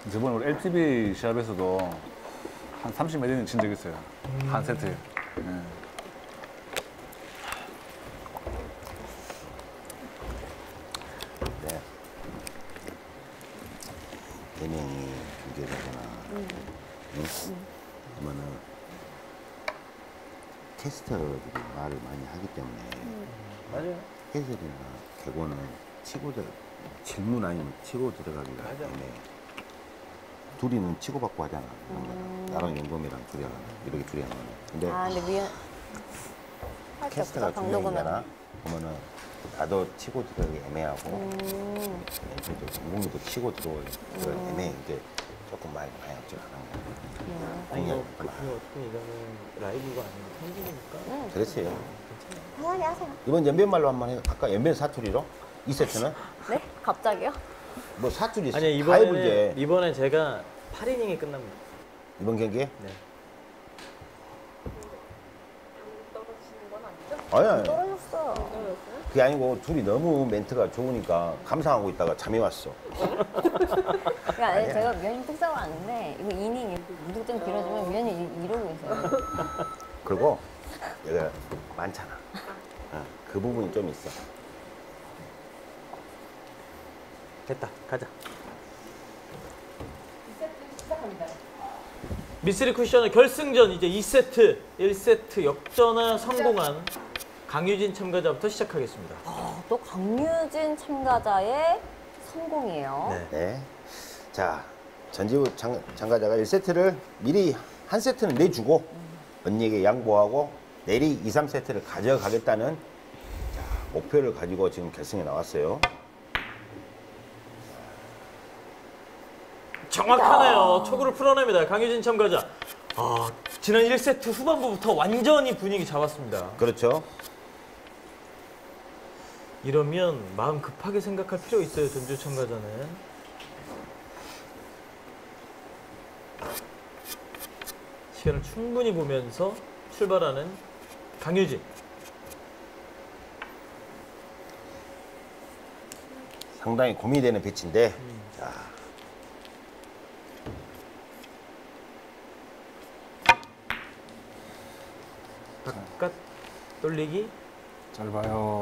저번에 우리 LTV 시합에서도 한 30몇 년친 적 있어요. 한 세트에. 예. 네. 4명이 중계되거나 응? 그러면은 캐스터들이 말을 많이 하기 때문에 맞아요. 해설이나 개고는 질문 아니면 치고 들어가기가 맞아. 애매해. 둘이는 치고받고 하잖아. 나랑 영범이랑 둘이 하는 이렇게 둘이 하는 근데 아, 근데 위에 캐스터가 두 명이잖아. 그러면은 나도 치고 들어가기 애매하고 영범이도 치고 들어가기 애매해. 이게 조금 많이 없지 않아. 아니, 뭐, 어떻게 이거는 라이브가 아니고 편집이니까. 그렇지. 편하게 하세요. 이번 연변말로 한번 해. 아까 연변 사투리로 2세트는 네? 갑자기요? 뭐 사투리 아니, 다 해보지. 이번에 제가 8이닝이 끝납니다. 이번 경기에? 네. 떨어지는 건 아니죠? 아니. 떨어졌어요. 그게 아니고 둘이 너무 멘트가 좋으니까 감상하고 있다가 잠이 왔어. 그러니까 제가 위원님 특성을 아는데 이거 이닝 무득점 길어지면 위원님 이러고 있어요. 그리고 얘가 많잖아. 그 부분이 좀 있어. 됐다. 가자. 미쓰리 쿠션의 결승전 이제 2세트, 1세트 역전을 성공한 강유진 참가자부터 시작하겠습니다. 또 강유진 참가자의 성공이에요. 네. 네. 자, 전지우 참가자가 1세트를 미리 한 세트는 내주고 언니에게 양보하고 내리 2, 3세트를 가져가겠다는 목표를 가지고 지금 결승에 나왔어요. 정확하네요. 초구를 풀어냅니다. 강유진 참가자. 지난 1세트 후반부부터 완전히 분위기 잡았습니다. 그렇죠. 이러면 마음 급하게 생각할 필요 있어요. 전주 참가자는. 시간을 충분히 보면서 출발하는 강유진. 상당히 고민이 되는 배치인데 자, 바깥 돌리기. 짧아요.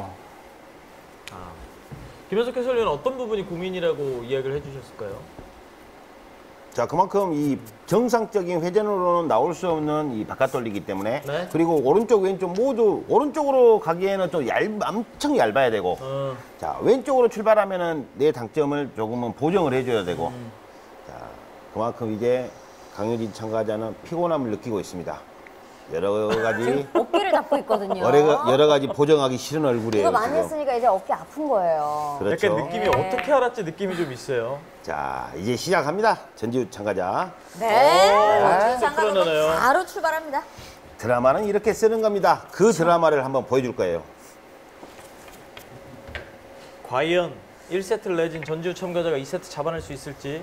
김현석 해설위원은 어떤 부분이 고민이라고 이야기를 해주셨을까요? 자, 그만큼 이 정상적인 회전으로는 나올 수 없는 이 바깥 돌리기 때문에 네. 그리고 오른쪽 왼쪽 모두 오른쪽으로 가기에는 좀 엄청 얇아야 되고 자, 왼쪽으로 출발하면은 내 당점을 조금은 보정을 해줘야 되고 자, 그만큼 이제 강유진 참가자는 피곤함을 느끼고 있습니다. 여러 가지 어깨를 잡고 있거든요. 여러 가지 보정하기 싫은 얼굴이에요. 이거 많이 지금. 했으니까 이제 어깨 아픈 거예요. 그렇죠. 약간 느낌이 어떻게 알았지 느낌이 좀 있어요. 자, 이제 시작합니다. 전지우 참가자. 네. 풀어내네요. 장가가 바로 출발합니다. 드라마는 이렇게 쓰는 겁니다. 그 드라마를 한번 보여줄 거예요. 과연 1세트를 내진 전지우 참가자가 2세트 잡아낼 수 있을지.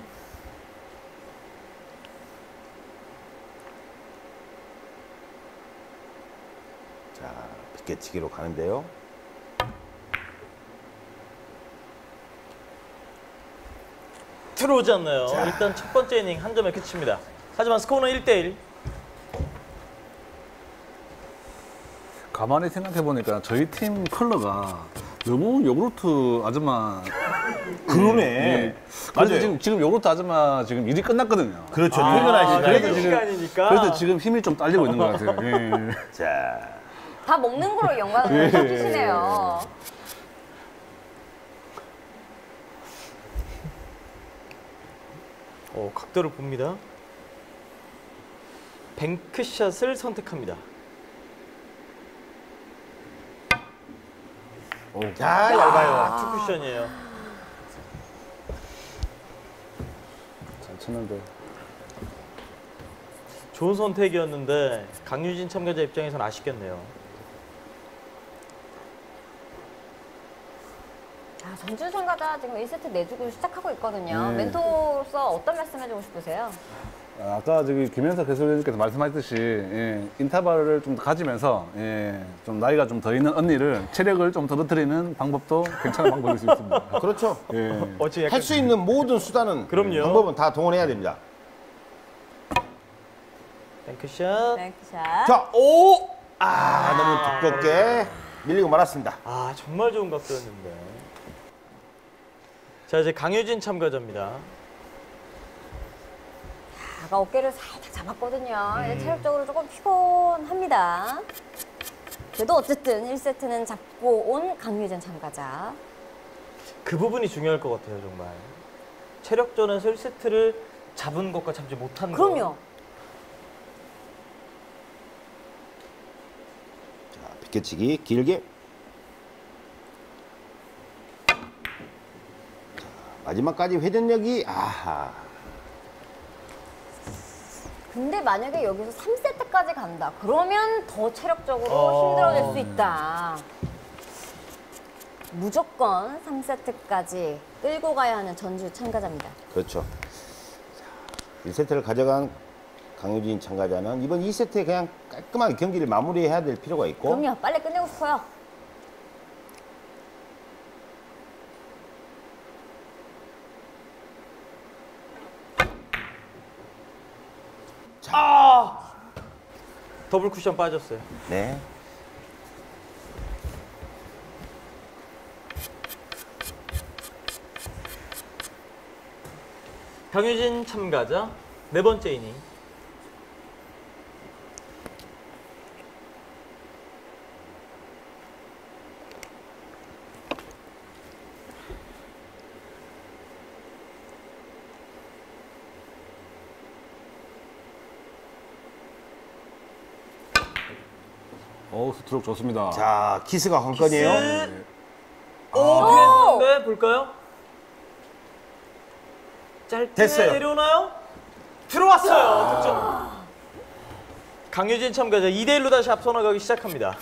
자, 빗개치기로 가는데요. 들어오지 않나요? 일단 첫 번째 이닝 한 점에 그칩니다. 하지만 스코어는 1대1. 가만히 생각해보니까 저희 팀 컬러가 너무 요구르트 아줌마. 그러네. 예. 맞아요. 그래서 지금 요구르트 아줌마 지금 일이 끝났거든요. 그렇죠. 퇴근하시죠. 퇴근 시간이니까. 그래서 지금 힘이 좀 딸리고 있는 것 같아요. 예. 자, 다 먹는 거로 영광을 주시네요. 각도를 봅니다. 뱅크샷을 선택합니다. 자, 얇아요. 투 쿠션이에요. 잘 쳤는데. 좋은 선택이었는데 강유진 참가자 입장에서는 아쉽겠네요. 전주 참가자 지금 1세트 내주고 시작하고 있거든요. 네. 멘토로서 어떤 말씀 해주고 싶으세요? 아까 저기 김현석 해설위원님께서 말씀하셨듯이 예, 인터벌을 좀 가지면서 예, 좀 나이가 좀 더 있는 언니를 체력을 좀 떨어뜨리는 방법도 괜찮은 방법일 수 있습니다. 그렇죠. 예. 어찌 할 수 있는 모든 수단은 그럼요. 방법은 다 동원해야 됩니다. 뱅크샷. 뱅크샷. 자, 오! 너무 두껍게 밀리고 말았습니다. 아, 정말 좋은 각도였는데. 자, 이제 강효진 참가자입니다. 아까 어깨를 살짝 잡았거든요. 이제 체력적으로 조금 피곤합니다. 그래도 어쨌든 1세트는 잡고 온 강유진 참가자. 그 부분이 중요할 것 같아요, 정말. 체력전에서 1세트를 잡은 것과 잡지 못한 것. 그럼요. 자, 비껴치기 길게. 자, 마지막까지 회전력이 근데 만약에 여기서 3세트까지 간다. 그러면 더 체력적으로 힘들어질 수 있다. 무조건 3세트까지 끌고 가야 하는 전주 참가자입니다. 그렇죠. 자, 1세트를 가져간 강효진 참가자는 이번 2세트에 그냥 깔끔하게 경기를 마무리해야 될 필요가 있고. 그럼요. 빨리 끝내고 싶어요. 더블 쿠션 빠졌어요. 네. 강효진 참가자 네 번째 이닝. 스트로크 좋습니다. 자, 키스가 관건이에요. 오, 피했는데 볼까요? 짧게 됐어요. 내려오나요? 들어왔어요. 득점. 강효진 참가자 2대1로 다시 앞서 나가기 시작합니다.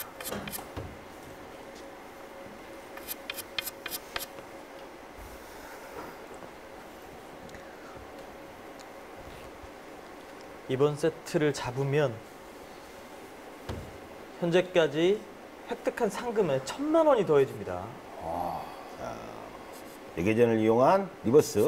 이번 세트를 잡으면 현재까지 획득한 상금에 1,000만 원이 더해집니다. 레게전을 이용한 리버스.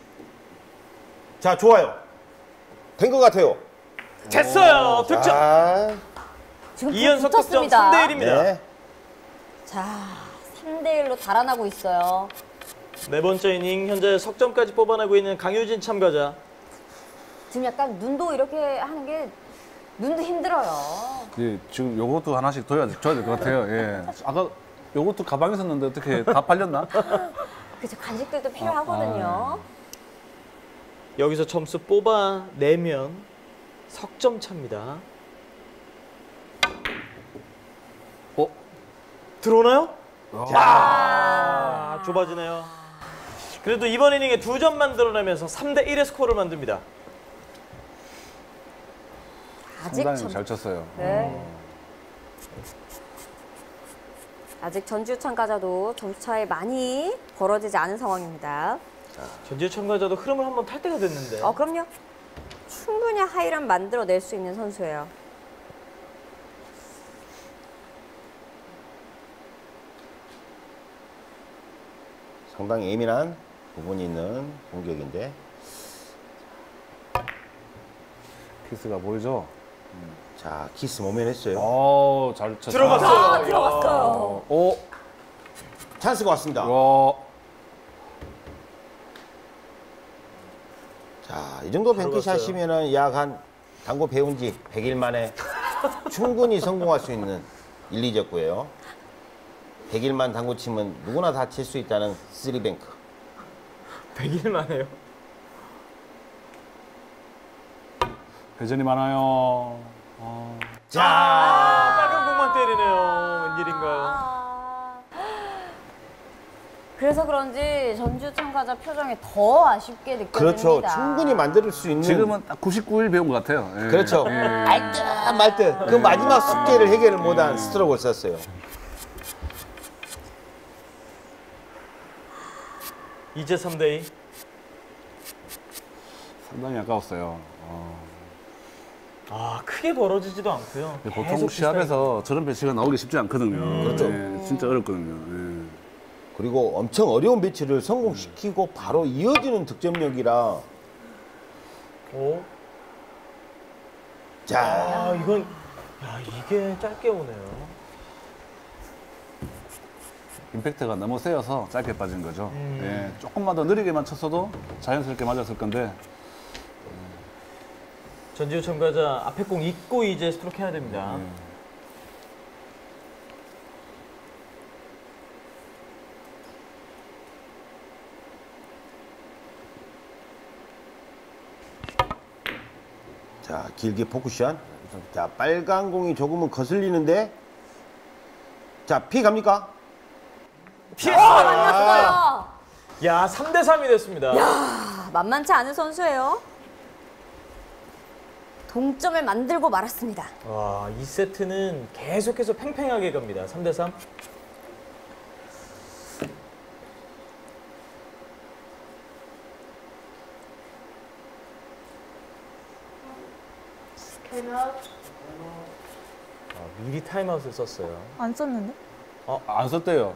자, 좋아요. 된 것 같아요. 됐어요. 득점. 자, 지금 2연속 득점 붙었습니다. 3대1입니다. 네. 자, 3대1로 달아나고 있어요. 네 번째 이닝 현재 석점까지 뽑아내고 있는 강효진 참가자. 지금 약간 눈도 이렇게 하는 게 눈도 힘들어요. 예, 지금 요것도 하나씩 줘야 될 것 같아요. 예. 아까 요것도 가방에 있었는데 어떻게 다 팔렸나? 그죠, 간식들도 필요하거든요. 여기서 점수 뽑아내면 석점 차입니다. 들어오나요? 좁아지네요. 그래도 이번 이닝에 2점 만들어내면서 3대1의 스코어를 만듭니다. 아직 상당히 잘 쳤어요. 네. 아직 전주 참가자도 점수 차이 많이 벌어지지 않은 상황입니다. 전지의 참가자도 흐름을 한번 탈 때가 됐는데. 그럼요. 충분히 하이런 만들어낼 수 있는 선수예요. 상당히 예민한 부분이 있는 공격인데. 키스가 보이죠? 자, 키스 모면했어요. 잘 쳤어요. 들어갔어요. 들어갔어요. 찬스가 왔습니다. 자, 이 정도 뱅크샷이면은 약 한 당구 배운 지 100일 만에 충분히 성공할 수 있는 1, 2적구예요. 100일만 당구 치면 누구나 다 칠 수 있다는 3뱅크. 100일 만에요. 회전이 많아요. 자, 빨간 공만 때리네요. 웬일인가요? 그래서 그런지 전주 참가자 표정이 더 아쉽게 느껴집니다. 그렇죠. 충분히 만들 수 있는. 지금은 딱 99일 배운 것 같아요. 예. 그렇죠. 알듯 말듯 그 마지막 숙제를 해결을 못한 스트로크를 썼어요. 이제 3대2. 상당히 아까웠어요. 아, 크게 벌어지지도 않고요. 보통 계속 시합에서 저런 배치가 나오기 쉽지 않거든요. 그렇죠. 예, 진짜 어렵거든요. 그리고 엄청 어려운 배치를 성공시키고 바로 이어지는 득점력이라. 오. 자, 아, 이건 야, 이게 짧게 오네요. 임팩트가 너무 세여서 짧게 빠진 거죠. 예, 조금만 더 느리게만 쳤어도 자연스럽게 맞았을 건데 전지우 참가자 앞에 공 잊고 이제 스트로크 해야 됩니다. 자, 길게 포쿠션. 자, 빨간 공이 조금은 거슬리는데. 자, 피 갑니까? 피했어요. 맞았어요. 야, 3대 3이 됐습니다. 아, 만만치 않은 선수예요. 동점을 만들고 말았습니다. 와, 2세트는 계속해서 팽팽하게 갑니다. 3대 3. 미리 타임아웃을 썼어요. 안 썼는데? 안 썼대요.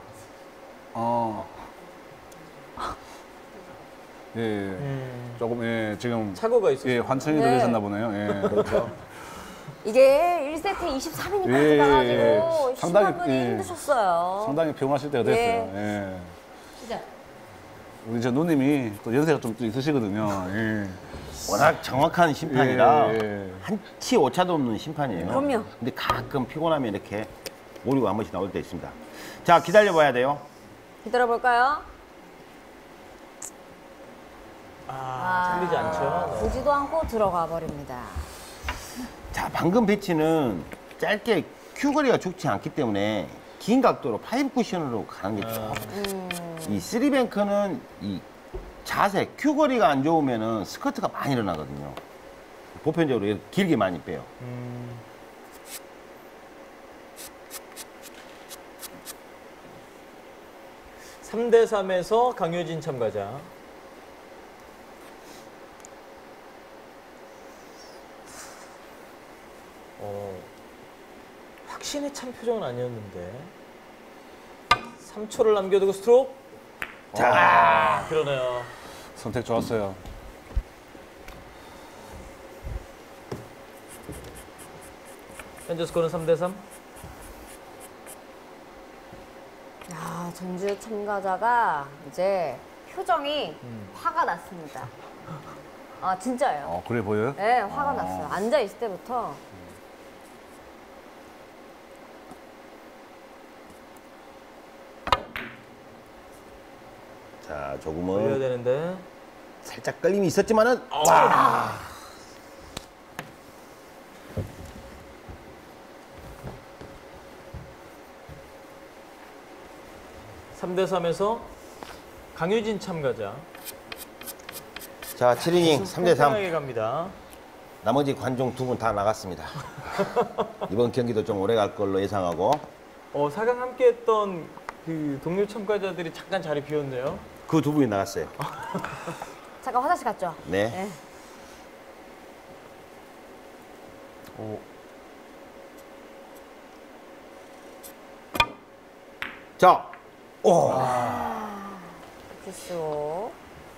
예, 조금 지금 착오가 있었어요. 예, 환청이 네. 들리셨나 보네요. 예, 그렇죠. 이게 1세트 23이니까 예, 가가지고 예. 상당히, 심화분이 예. 힘드셨어요. 상당히 피곤하실 때가 됐어요. 예. 진짜. 우리 저 누님이 또 연세가 좀 있으시거든요. 예. 워낙 정확한 심판이라 예, 예. 한치 오차도 없는 심판이에요. 그럼요. 근데 가끔 피곤하면 이렇게 오류가 한 번씩 나올 때 있습니다. 자, 기다려봐야 돼요. 기다려볼까요? 틀리지 않죠. 네. 보지도 않고 들어가 버립니다. 자, 방금 배치는 짧게 큐거리가 좋지 않기 때문에 긴 각도로 파이브 쿠션으로 가는 게 좋아요. 이 쓰리뱅크는 이 자세, 큐거리가 안 좋으면은 스커트가 많이 일어나거든요. 보편적으로 이렇게 길게 많이 빼요. 3대 3에서 강효진 참가자. 확신에 찬 표정은 아니었는데 3초를 남겨두고 스트로크. 자, 그러네요. 선택 좋았어요. 현재 스코어는 3대 3. 야, 전주 참가자가 이제 표정이 화가 났습니다. 아, 진짜예요. 그래 보여요? 네, 화가 났어요. 앉아 있을 때부터. 자, 올려야 조금은 되는데. 살짝 끌림이 있었지만은 와. 3대 3에서 강효진 참가자. 자, 7이닝 3대 3. 팽팽하게 갑니다. 나머지 관중 두 분 다 나갔습니다. 이번 경기도 좀 오래 갈 걸로 예상하고 4강 함께했던 그 동료 참가자들이 잠깐 자리 비웠네요. 그 두 분이 나갔어요. 잠깐 화장실 갔죠? 네. 자, 글쎄요.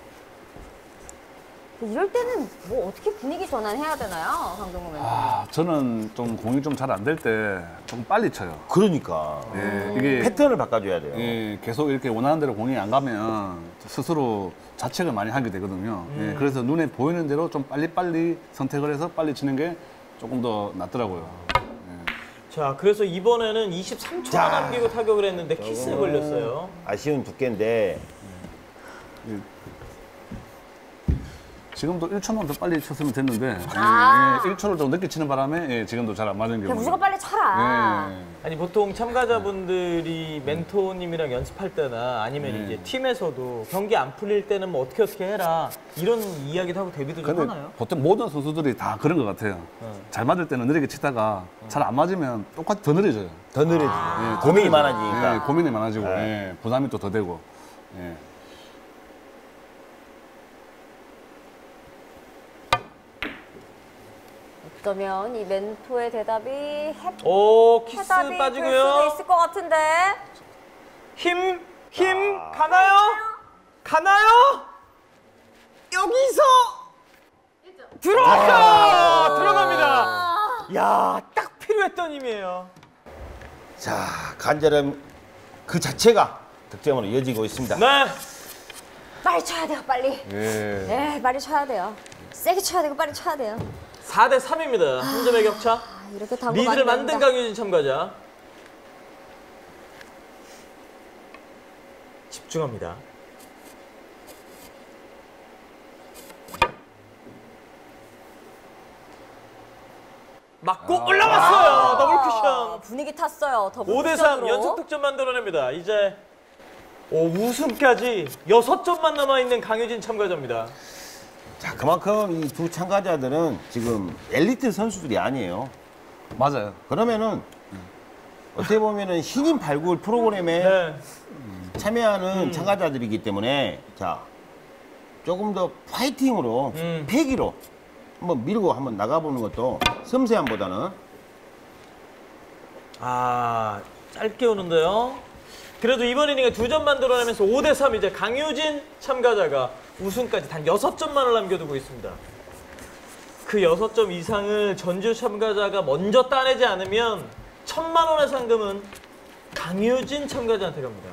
이럴 때는 뭐 어떻게 분위기 전환해야 되나요, 강동구 멘토님? 저는 좀 공이 좀 잘 안 될 때 좀 빨리 쳐요. 그러니까 예, 이게 패턴을 바꿔줘야 돼요. 예, 계속 이렇게 원하는 대로 공이 안 가면 스스로 자책을 많이 하게 되거든요. 예, 그래서 눈에 보이는 대로 좀 빨리빨리 선택을 해서 빨리 치는 게 조금 더 낫더라고요. 자, 그래서 이번에는 23초 자. 남기고 타격을 했는데 키스에 걸렸어요. 아쉬운 두께인데 지금도 1초만 더 빨리 쳤으면 됐는데 아. 1초를 좀 늦게 치는 바람에 지금도 잘 안 맞은 그냥 경우. 무조건 빨리 쳐라. 아니 보통 참가자분들이 멘토님이랑 연습할 때나 아니면 이제 팀에서도 경기 안 풀릴 때는 뭐 어떻게 해라 이런 이야기도 하고 데뷔도 좀 근데 하나요? 보통 모든 선수들이 다 그런 것 같아요. 잘 맞을 때는 느리게 치다가 잘 안 맞으면 똑같이 더 느려져요. 더 느려지죠. 예, 고민이 더 느려져요. 많아지니까. 예, 고민이 많아지고 네. 예, 부담이 또 더 되고. 예. 어쩌면 이 멘토의 대답이 오, 키스 해답이 될 수도 빠지고요. 있을 것 같은데. 힘 가나요? 가나요? 여기서 들어갑니다. 야, 딱 필요했던 힘이에요. 자, 간절함 그 자체가 득점으로 이어지고 있습니다. 네. 빨리 쳐야 돼요, 빨리. 예. 네, 빨리 쳐야 돼요. 세게 쳐야 되고 빨리 쳐야 돼요. 4대 3입니다. 한 점의 격차. 아, 이렇게 당구 리드를 많이 만든 낸다. 강유진 참가자. 집중합니다. 맞고 올라갔어요. 더블 쿠션. 분위기 탔어요. 더블 5대 3 쿠션으로. 연속 득점 만들어냅니다. 이제 우승까지 6점만 남아있는 강유진 참가자입니다. 자, 그만큼 이 두 참가자들은 지금 엘리트 선수들이 아니에요. 맞아요. 그러면은 어떻게 보면은 신인 발굴 프로그램에 네. 참여하는 참가자들이기 때문에 자, 조금 더 파이팅으로 패기로 한번 밀고 한번 나가보는 것도 섬세함보다는 아, 짧게 오는데요. 그래도 이번 이닝에 2점 만들어내면서 5대 3 이제 강유진 참가자가 우승까지 단 6점만을 남겨두고 있습니다. 그 6점 이상을 전주 참가자가 먼저 따내지 않으면 1,000만 원의 상금은 강유진 참가자한테 갑니다.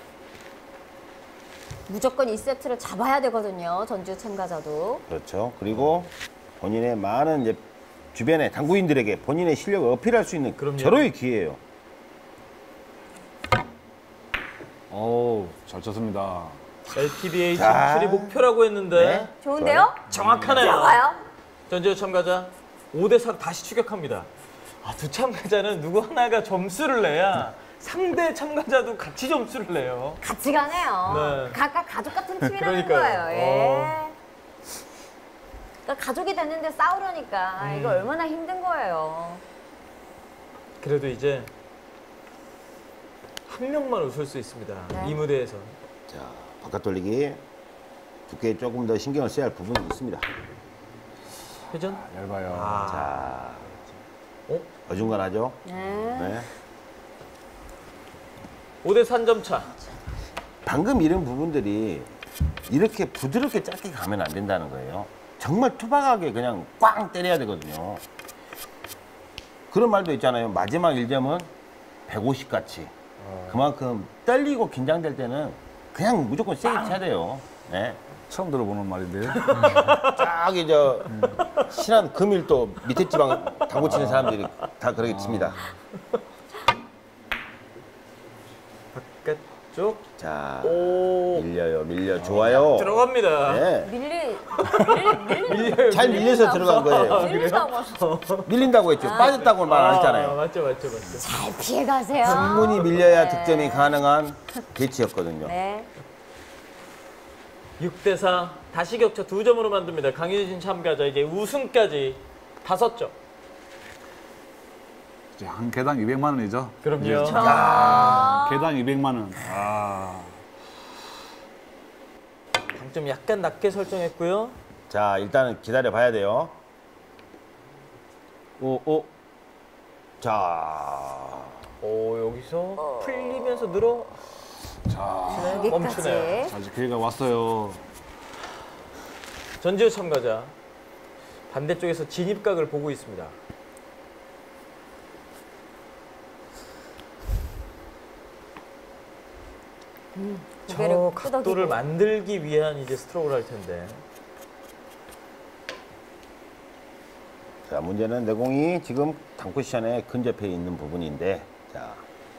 무조건 2세트를 잡아야 되거든요. 전주 참가자도. 그렇죠. 그리고 본인의 많은 이제 주변의 당구인들에게 본인의 실력을 어필할 수 있는 그럼요. 절호의 기회예요. 어우, 잘 쳤습니다. LTBA 자. 진출이 목표라고 했는데 네. 좋은데요? 정확하네요. 들어가요? 전주 참가자 5대 4 다시 추격합니다. 아, 두 참가자는 누구 하나가 점수를 내야 상대 참가자도 같이 점수를 내요. 같이 가네요. 네. 각각 가족 같은 팀이라는 그러니까요. 거예요. 예. 그러니까 가족이 됐는데 싸우려니까 이거 얼마나 힘든 거예요. 그래도 이제 한 명만 웃을 수 있습니다. 네. 이 무대에서. 자, 바깥 돌리기 두께에 조금 더 신경을 써야 할 부분이 있습니다. 회전? 얇아요. 아. 자, 어중간하죠? 네. 네. 5대 3점 차. 방금 이런 부분들이 이렇게 부드럽게 짧게 가면 안 된다는 거예요. 정말 투박하게 그냥 꽝 때려야 되거든요. 그런 말도 있잖아요. 마지막 1점은 150 같이. 그만큼 떨리고 긴장될 때는 그냥 무조건 세게 쳐야 돼요. 네. 처음 들어보는 말인데요. 저기 저 신한 금일도 밑에 지방 당구 치는 사람들이 다 그렇게 칩니다. 바깥쪽. 자, 오. 밀려 좋아요. 들어갑니다. 네. 밀려요. 잘 밀려서 들어간 거예요. 밀린다고 하셨어. 밀린다고 했죠. 빠졌다고 말 안 했잖아요. 맞죠. 잘 피해가세요. 충분히 밀려야 네. 득점이 가능한 배치였거든요. 네. 6대 4. 다시 격차 2점으로 만듭니다. 강유진 참가자 이제 우승까지 5점. 이제 한 개당 200만 원이죠. 그럼요. 이제 개당 200만 원. 당점 약간 낮게 설정했고요. 자, 일단은 기다려 봐야 돼요. 오. 자, 오, 여기서 풀리면서 늘어. 자, 멈추네요. 여기까지. 자, 이제 기회가 왔어요. 전지우 참가자 반대쪽에서 진입각을 보고 있습니다. 저 고개를 각도를 끄덕이고. 만들기 위한 이제 스트로크를 할 텐데. 자, 문제는 내 공이 지금 당쿠션에 근접해 있는 부분인데, 자,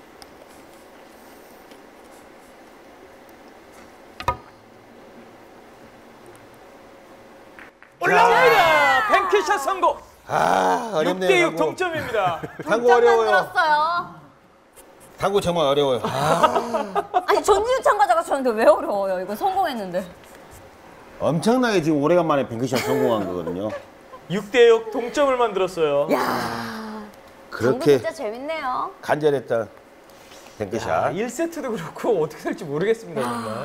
올라옵니다. 뱅크샷 성공. 어렵네요. 6대6 당구. 동점입니다. 당구 어려워요. 만들었어요. 당구 정말 어려워요. 아니 전지우 참가자가 쳤는데 왜 어려워요? 이거 성공했는데. 엄청나게 지금 오래간만에 뱅크샷 성공한 거거든요. 6대6 동점을 만들었어요. 야, 당구 그렇게 진짜 재밌네요. 간절했던 뱅크샷. 1세트도 그렇고 어떻게 될지 모르겠습니다, 정말.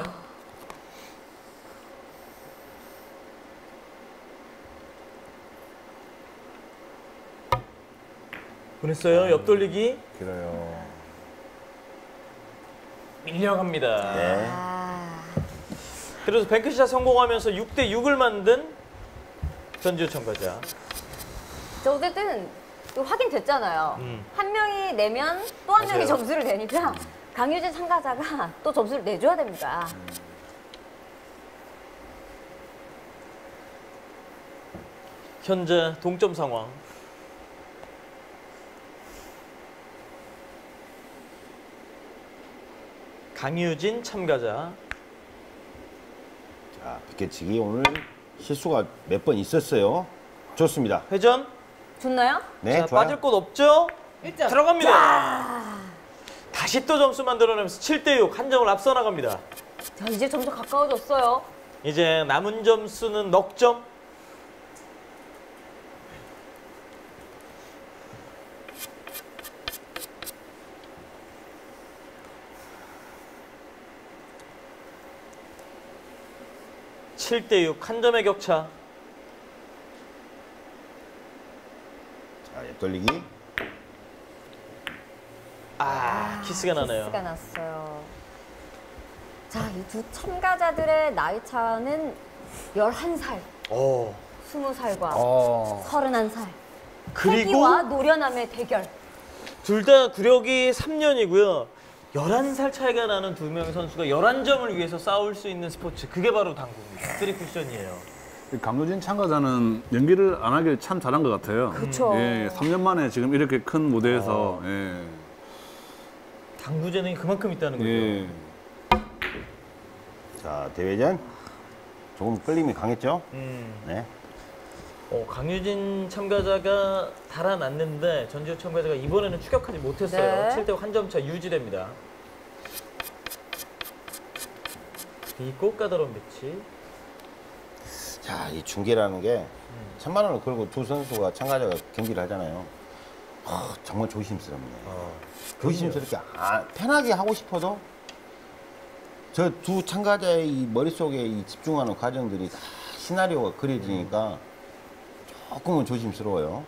보냈어요. 옆돌리기. 길어요. 밀려갑니다. 네. 아, 그래서 뱅크샷 성공하면서 6대 6을 만든 전지우 참가자. 저 어쨌든 또 확인됐잖아요. 음. 한 명이 내면 또 한 명이 맞아요. 점수를 내니까 강유진 참가자가 또 점수를 내줘야 됩니다. 현재 동점 상황. 강유진 참가자. 자, 비껴치기 오늘 실수가 몇 번 있었어요. 좋습니다. 회전. 좋나요? 네, 자, 좋아요. 빠질 곳 없죠? 들어갑니다. 다시 또 점수 만들어내면서 7대 6 한 점을 앞서 나갑니다. 자, 이제 점점 가까워졌어요. 이제 남은 점수는 넉 점. (7대 6) 한 점의 격차. 자, 옆돌리기. 키스가 나네요. 키스가 났어요. 자, 이 두 참가자들의 나이 차는 11살, 오. 20살과 어. 31살. 그리고 패기와 노련함의 대결. 둘 다 구력이 3년이고요. 11살 차이가 나는 두 명의 선수가 11점을 위해서 싸울 수 있는 스포츠. 그게 바로 당구입니다. 3쿠션이에요. 이 강효진 참가자는 연기를 안 하길 참 잘한 것 같아요. 그쵸. 예, 3년 만에 지금 이렇게 큰 무대에서 당구 재능이 그만큼 있다는 거죠. 예. 자, 대회전. 조금 끌림이 강했죠? 음. 네. 강유진 참가자가 달아났는데 전지우 참가자가 이번에는 추격하지 못했어요. 네. 7대 5 한 점 차 유지됩니다. 이 까다로운 배치. 자, 이 중계라는 게 천만 원을 걸고 두 선수가 참가자가 경기를 하잖아요. 정말 조심스럽네. 조심스럽게 편하게 하고 싶어도 저 두 참가자의 이 머릿속에 이 집중하는 과정들이 다 시나리오가 그려지니까 조금은 조심스러워요.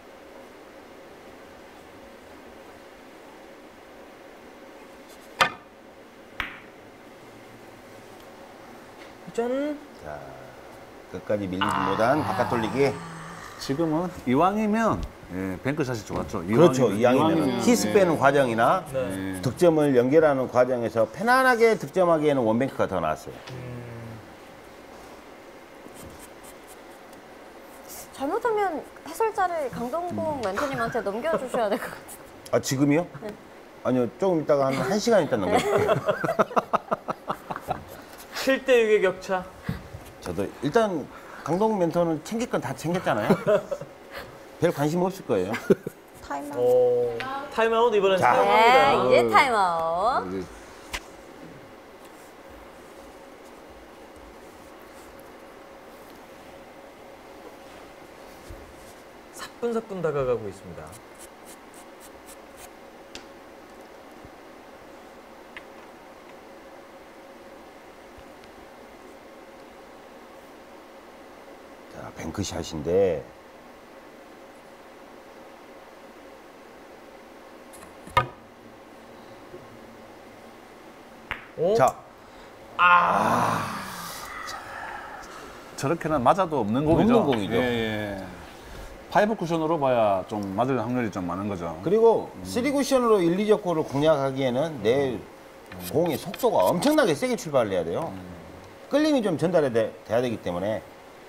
짠. 자, 끝까지 밀리지 못한 바깥 돌리기. 지금은 이왕이면 뱅크샷이 좋았죠. 그렇죠. 이왕이면 키스 빼는 과정이나 네. 득점을 연결하는 과정에서 편안하게 득점하기에는 원뱅크가 더 나았어요. 잘못하면 해설자를 강동국 멘토님한테 넘겨주셔야 될 것 같아요. 아, 지금이요? 아니요, 조금 있다가 한 1시간 있다 넘겨줄게요. 7대 6의 격차. 저도 일단 강동 멘토는 챙길 건 다 챙겼잖아요. 별 관심 없을 거예요. 타임아웃. 타임아웃 이번엔 자. 네, 사용합니다. 이제 타임아웃. 사뿐사뿐 다가가고 있습니다. 자, 뱅크샷인데 오? 자, 저렇게는 맞아도 없는 공이죠. 없는 공이죠. 예, 예. 파이브 쿠션으로 봐야 좀 맞을 확률이 좀 많은 거죠. 그리고 3쿠션으로 1, 2적 골을 공략하기에는 내 공의 속도가 엄청나게 세게 출발을 해야 돼요. 끌림이 좀 전달이 돼야 되기 때문에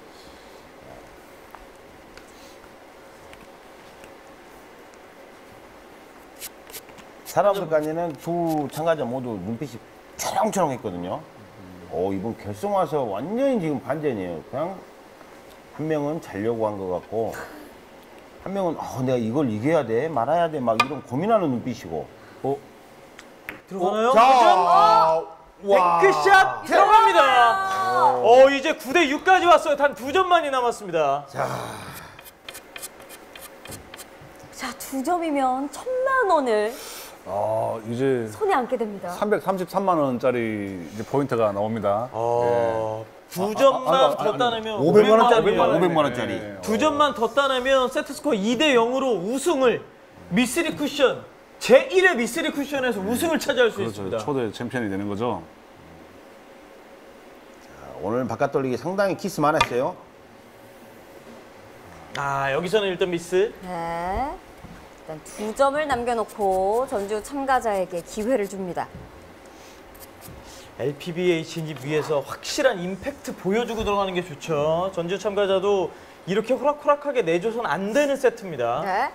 사람들까지는 두 참가자 모두 눈빛이 초롱초롱했거든요. 이번 결승 와서 완전히 지금 반전이에요. 그냥 한 명은 자려고 한 것 같고 한 명은 내가 이걸 이겨야 돼 말아야 돼 막 이런 고민하는 눈빛이고. 들어가나요? 자, 뱅크샷 들어갑니다. 이제 9대 6까지 왔어요. 단 2점만이 남았습니다. 자, 2점이면 1,000만 원을 이제 손에 안게 됩니다. 333만 원짜리 이제 포인트가 나옵니다. 2점만 더 따내면 500만 원짜리. 500만 원. 500만 원짜리. 2점만 더 따내면 세트스코어 2대 0으로 우승을 미쓰리 쿠션 제1회 미쓰리 쿠션에서 우승을 차지할 수 그렇죠. 있습니다. 초대 챔피언이 되는 거죠. 오늘 바깥 돌리기 상당히 키스 많았어요. 아, 여기서는 일단 미스. 네. 일단 2점을 남겨놓고 전주 참가자에게 기회를 줍니다. LPBA 진입 위해서 확실한 임팩트 보여주고 들어가는 게 좋죠. 전주 참가자도 이렇게 호락호락하게 내줘서는 안 되는 세트입니다. 네.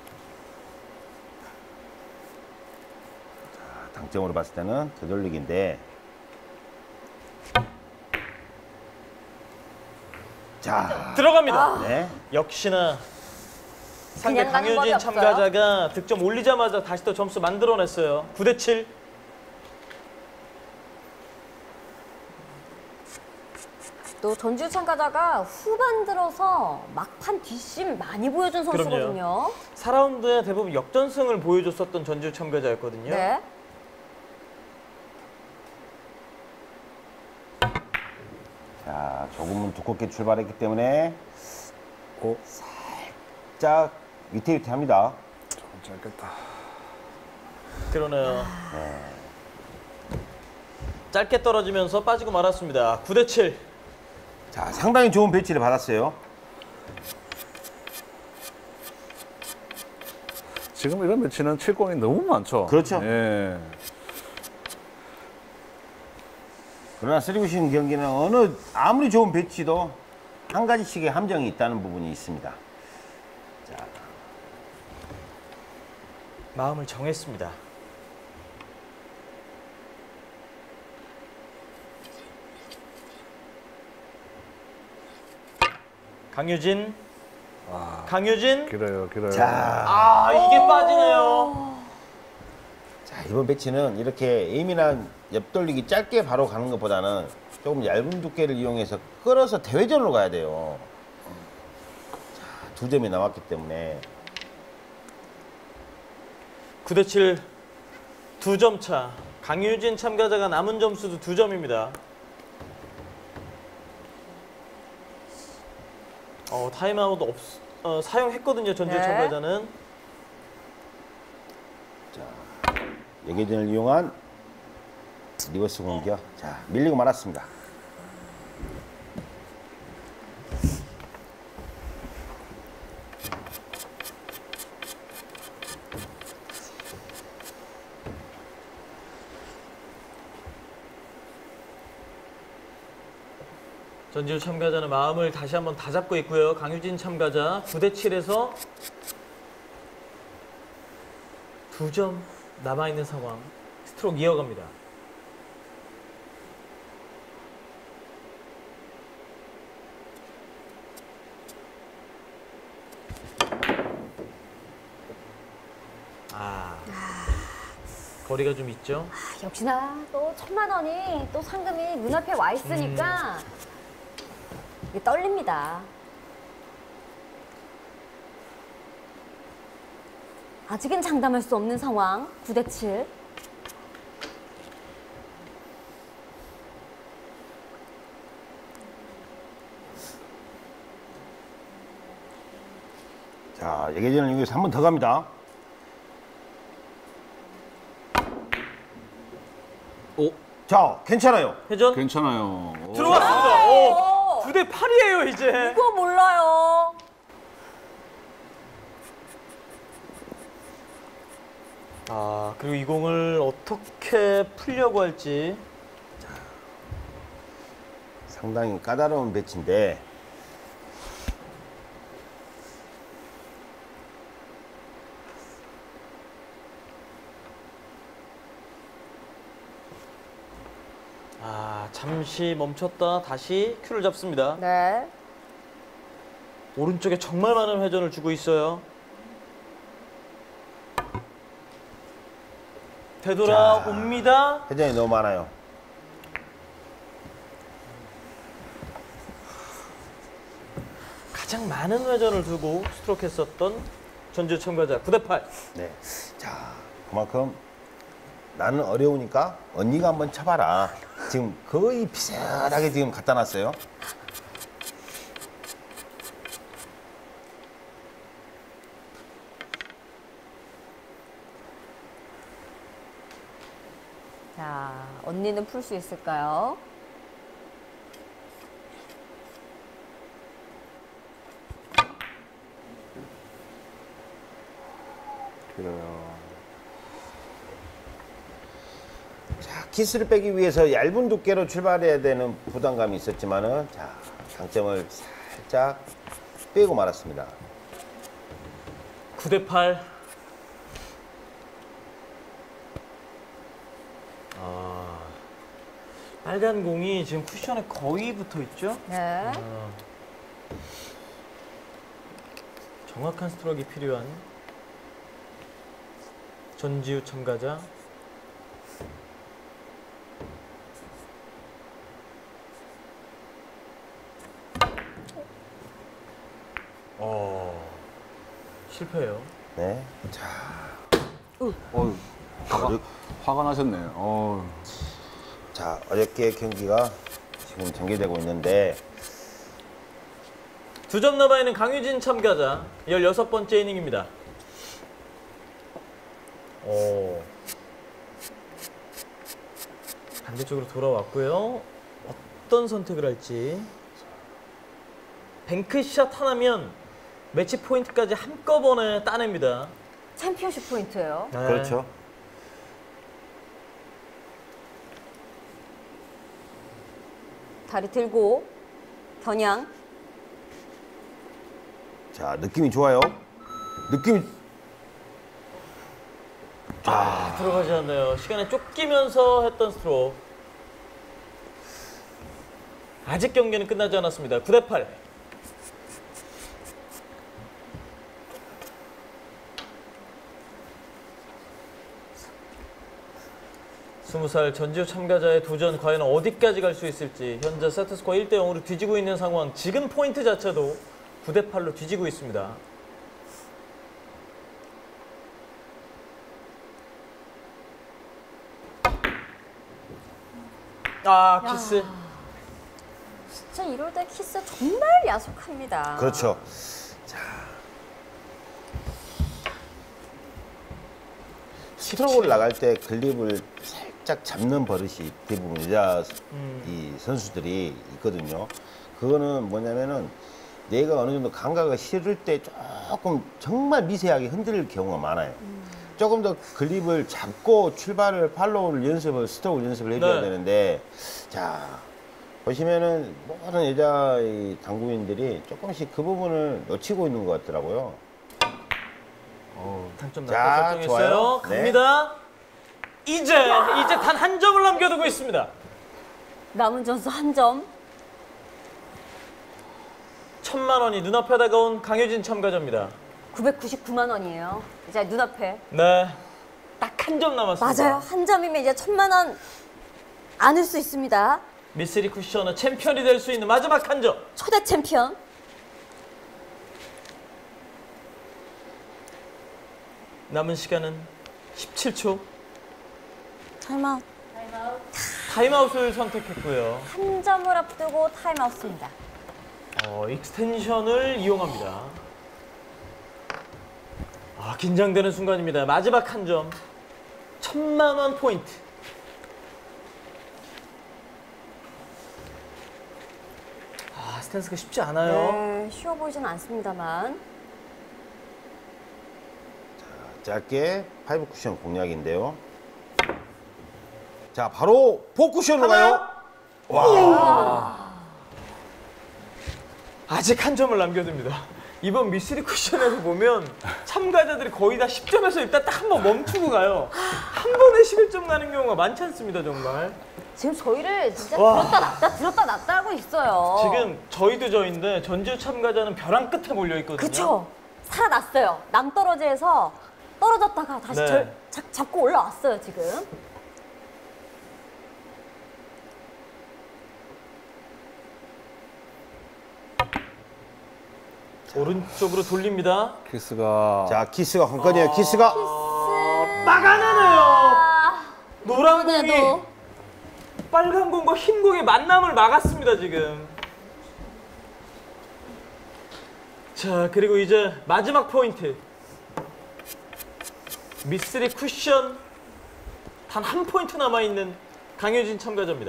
당점으로 봤을 때는 되돌리기인데. 자, 들어갑니다. 네. 역시나 상대 그냥 가는 법이 강효진 없어요. 참가자가 득점 올리자마자 다시 또 점수 만들어냈어요. 9대7. 또 전주 참가자가 후반 들어서 막판 뒷심 많이 보여준 선수거든요. 4라운드에 대부분 역전승을 보여줬었던 전주 참가자였거든요. 네. 자, 조금은 두껍게 출발했기 때문에 살짝 위태위태합니다. 좀 짧겠다. 그러네요. 짧게 떨어지면서 빠지고 말았습니다. 9대7. 자, 상당히 좋은 배치를 받았어요. 지금 이런 매치는 7공이 너무 많죠. 그렇죠. 예. 그러나 쓰리구신 경기는 아무리 좋은 배치도 한 가지씩의 함정이 있다는 부분이 있습니다. 자, 마음을 정했습니다. 강유진. 강유진. 길어요, 길어요. 자, 아, 이게 빠지네요. 자, 이번 배치는 이렇게 예민한 옆돌리기 짧게 바로 가는 것보다는 조금 얇은 두께를 이용해서 끌어서 대회전으로 가야 돼요. 자, 2점이 나왔기 때문에 9대7. 2점 차. 강유진 참가자가 남은 점수도 2점입니다. 타임아웃 사용했거든요, 전주 네. 참가자는. 예계전을 이용한 리버스 공격. 자, 밀리고 말았습니다. 전주 참가자는 마음을 다시 한번 다잡고 있고요. 강유진 참가자 9대7에서 2점 남아있는 상황. 스트로크 이어갑니다. 거리가 좀 있죠. 역시나 또 1,000만 원이 또 상금이 눈앞에 와 있으니까 이게 떨립니다. 아직은 장담할 수 없는 상황. 9대7. 자, 예계전을 이용해서 한 번 더 갑니다. 오, 자, 괜찮아요. 회전 괜찮아요. 들어갔습니다. 오, 9대8이에요 이제. 이거 몰라요. 그리고 이 공을 어떻게 풀려고 할지. 상당히 까다로운 배치인데 잠시 멈췄다 다시 큐를 잡습니다. 네. 오른쪽에 정말 많은 회전을 주고 있어요. 되돌아옵니다. 회전이 너무 많아요. 가장 많은 회전을 두고 스트로크 했었던 전주 참가자 9대8. 네. 자, 그만큼 나는 어려우니까 언니가 한번 쳐봐라. 지금 거의 비슷하게 지금 갖다 놨어요. 자, 언니는 풀 수 있을까요? 길어요. 자, 키스를 빼기 위해서 얇은 두께로 출발해야 되는 부담감이 있었지만은, 자, 당점을 살짝 빼고 말았습니다. 9대8. 빨간 공이 지금 쿠션에 거의 붙어 있죠? 네. 정확한 스트로크가 필요한 전지우 참가자. 실패해요. 네. 자, 어휴, 화가 나셨네. 자, 어저께 경기가 지금 전개되고 있는데, 2점 남아있는 강유진 참가자 16번째 이닝입니다. 반대쪽으로 돌아왔고요. 어떤 선택을 할지. 뱅크샷 하나면 매치 포인트까지 한꺼번에 따냅니다. 챔피언십 포인트예요. 네. 그렇죠. 다리 들고 겨냥. 자, 느낌이 좋아요. 느낌이, 들어가지 않네요. 시간에 쫓기면서 했던 스트로크. 아직 경기는 끝나지 않았습니다. 9대8. 스무 살 전지우 참가자의 도전 과연 어디까지 갈 수 있을지. 현재 세트스코어 1대0으로 뒤지고 있는 상황. 지금 포인트 자체도 9대8로 뒤지고 있습니다. 키스. 진짜 이럴 때 키스 정말 야속합니다. 그렇죠. 자, 스트로크를 나갈 때 글립을 살짝 잡는 버릇이 대부분 여자 이 선수들이 있거든요. 그거는 뭐냐면은 내가 어느 정도 감각을 실을 때 조금 정말 미세하게 흔들릴 경우가 많아요. 조금 더 글립을 잡고 출발을 팔로우를 연습을 스트로크 연습을 해줘야 네. 되는데, 자 보시면은 모든 여자 이 당구인들이 조금씩 그 부분을 놓치고 있는 것 같더라고요. 당점 자, 낮게 설정했어요. 좋아요. 네. 갑니다. 이제 단 한 점을 남겨두고 있습니다. 남은 점수 한 점. 1,000만 원이 눈앞에 다가온 강효진 참가자입니다. 999만 원이에요. 이제 눈앞에. 네, 딱 한 점 남았습니다. 맞아요. 한 점이면 이제 1,000만 원 안을 수 있습니다. 미쓰리 쿠션은 챔피언이 될 수 있는 마지막 한 점. 초대 챔피언. 남은 시간은 17초. 타임아웃. 타임아웃을 선택했고요. 한 점을 앞두고 타임아웃입니다. 익스텐션을 이용합니다. 긴장되는 순간입니다. 마지막 한 점. 1,000만 원 포인트. 스탠스가 쉽지 않아요. 네, 쉬워 보이진 않습니다만. 짧게 파이브 쿠션 공략인데요. 자, 바로 포 쿠션으로 가요. 아직 한 점을 남겨둡니다. 이번 미쓰리 쿠션에서 보면 참가자들이 거의 다 10점에서 일단 딱 한 번 멈추고 가요. 한 번에 11점 나는 경우가 많지 않습니다, 정말. 지금 저희를 진짜 들었다 놨다 들었다 놨다 하고 있어요. 지금 저희도 저인데 전지우 참가자는 벼랑 끝에 몰려 있거든요. 그쵸? 살아났어요. 남떨어지에서 떨어졌다가 다시 네. 잡고 올라왔어요, 지금. 오른쪽으로 돌립니다. 키스가 자, 키스가 관건이에요. 키스가. 막아내네요. 노란 공이 이번에도 빨간 공과 흰 공의 만남을 막았습니다, 지금. 자, 그리고 이제 마지막 포인트. 미쓰리 쿠션 단 한 포인트 남아있는 강효진 참가자입니다.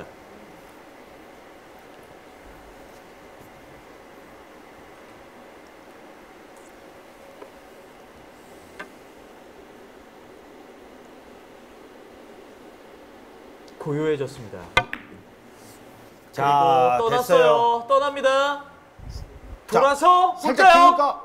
고요해졌습니다. 자, 그리고 떠났어요. 됐어요. 떠납니다. 돌아서 살짝 볼까요? 키니까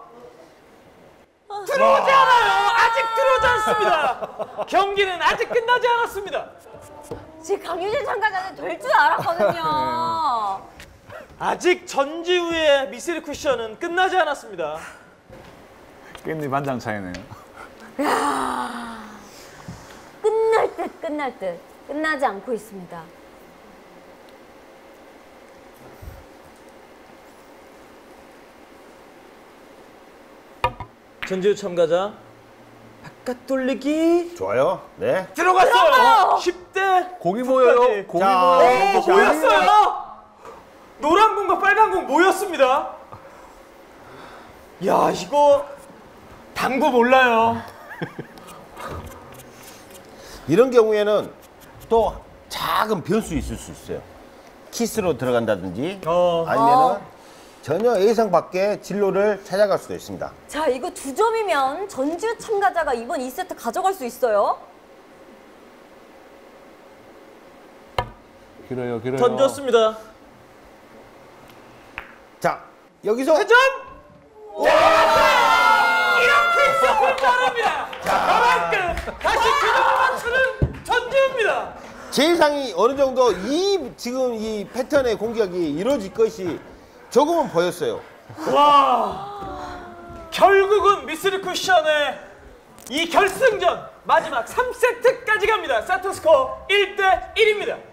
들어오지 않아요. 아직 들어오지 않습니다. 경기는 아직 끝나지 않았습니다. 제 강유진 참가자는 될 줄 알았거든요. 아직 전지우의 미스리 쿠션은 끝나지 않았습니다. 깻잎 반장 차이네요. 끝날 듯 끝나지 않고 있습니다. 전지우 참가자 바깥 돌리기 좋아요. 네. 들어갔어요. 10대 공이 모여요. 공이 자, 모여요. 오, 모였어요. 노란 공과 빨간 공 모였습니다. 야, 이거 당구 몰라요. 이런 경우에는 또 작은 변수 있을 수 있어요. 키스로 들어간다든지 아니면은 전혀 예상 밖의 진로를 찾아갈 수도 있습니다. 자, 이거 2점이면 전지우 참가자가 이번 2세트 가져갈 수 있어요. 길어요, 길어요. 던졌습니다. 자, 여기서 회전! 이렇게 서클 잘합니다. 그만큼 다시 균형을 맞추는 전지우입니다. 제1상이 어느 정도 지금 이 패턴의 공격이 이루어질 것이 조금은 보였어요. 와, 결국은 미스리 쿠션의 이 결승전 마지막 3세트까지 갑니다. 세트 스코어 1대 1입니다.